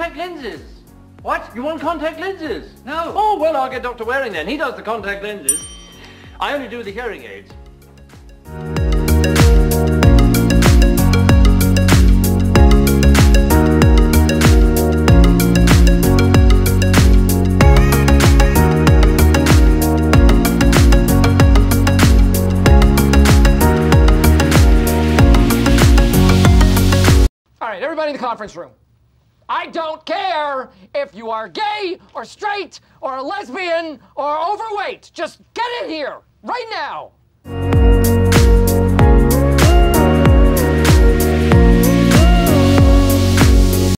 contact lenses. What? You want contact lenses? No. Oh, well, I'll get Dr. Waring then. He does the contact lenses. I only do the hearing aids. All right, everybody in the conference room. I don't care if you are gay or straight or a lesbian or overweight. Just get in here right now.